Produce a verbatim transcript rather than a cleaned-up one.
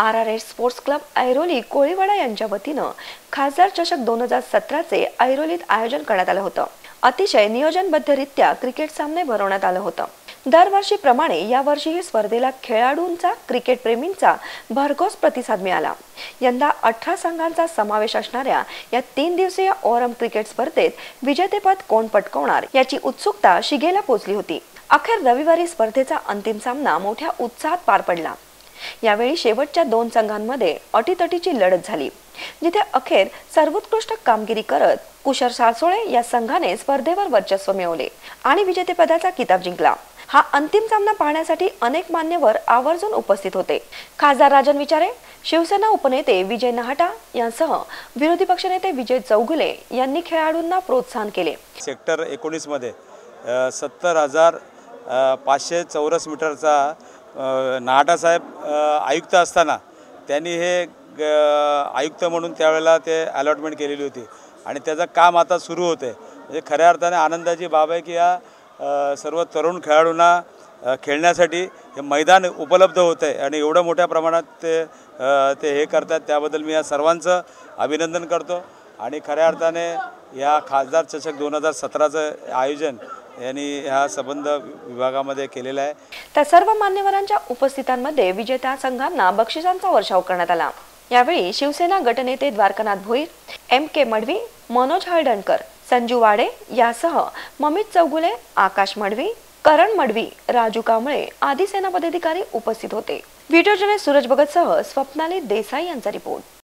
R R S sports club Airoli Koliwada यांच्या वतीनं खासदार चषक दोन हजार सतरा चे ऐरोलीत आयोजन करण्यात आलं होतं। अतिशय नियोजनबद्धरित्या क्रिकेट सामने भरवण्यात आलं होतं। दरवर्षीप्रमाणे यावर्षीही स्पर्धेला खेळाडूंचा, क्रिकेट प्रेमींचा भरघोस प्रतिसाद मिळाला। यंदा अठरा संघांचा समावेश असणाऱ्या या तीन दिवसीय ओरम क्रिकेट स्पर्धेत विजेतेपद कोण पटकावणार याची उत्सुकता शिगेला पोहोचली होती। अखेर रविवारी स्पर्धेचा अंतिम सामना मोठ्या उत्साहात पार पडला। यावेळी शेवटच्या दोन संघांमध्ये अटीतटीची लढत झाली, जिथे अखेर सर्वोत्कृष्ट कामगिरी करत कुशर साळसोळे या संघाने स्पर्धेवर वर्चस्व मिळवले आणि विजेतेपदाचा किताब जिंकला। हा अंतिम सामना पाहण्यासाठी अनेक मान्यवर आवर्जून उपस्थित होते। खासदार राजन विचारे, शिवसेना उपनेते विजय नाहटा यांसह विरोधी पक्षनेते विजय चौगुले यांनी खेळाडूंना प्रोत्साहन केले। सेक्टर एकोणीस मध्ये सत्तर हजार पाचशे चौरस मीटरचा नाहटा साहेब आयुक्त असताना त्यांनी हे आयुक्त म्हणून त्यावेळेला ते अलॉटमेंट केलेली होती आणि त्याचं काम आता सुरू होते। म्हणजे खऱ्या अर्थाने आनंदाची बाब आहे की या सर्व तरुण खेळाडूंना खेळण्यासाठी हे मैदान उपलब्ध होते आणि एवढं मोठ्या प्रमाणात ते ते हे करतात, त्याबद्दल मी या सर्वांचं अभिनंदन करतो। आणि खऱ्या अर्थाने या खासदार चषक दोन हजार सतराचं आयोजन यांनी ह्या संबंध विभागामध्ये केलेला आहे। त्या सर्व मान्यवरांच्या उपस्थितांमध्ये विजेत्या संघांना बक्षिसांचा वर्षाव करण्यात आला। यावेळी शिवसेना गटनेते द्वारकानाथ भोईर, एम के मडवी, मनोज हळदणकर, संजू वाडे यासह ममित चौगुले, आकाश मडवी, करण मडवी, राजू कांबळे आदी सेना पदाधिकारी उपस्थित होते। व्हिडिओ जर्नलिस्ट सूरज भगतसह स्वप्नाली देसाई यांचा रिपोर्ट।